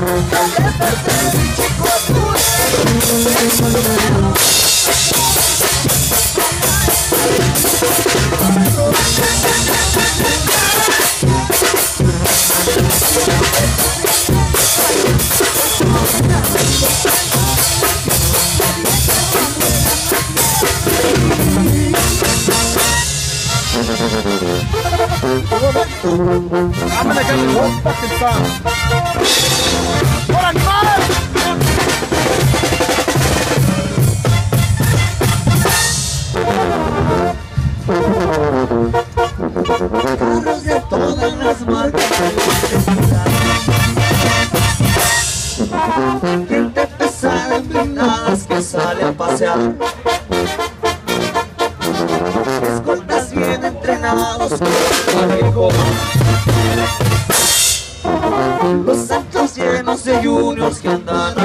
I'm gonna get the whole fucking song. ¡Por animal! Carros de todas las marcas, gente pesada en blindadas que sale a pasear, escoltas bien entrenados con el viejo. Los santos llenos de juniors que andan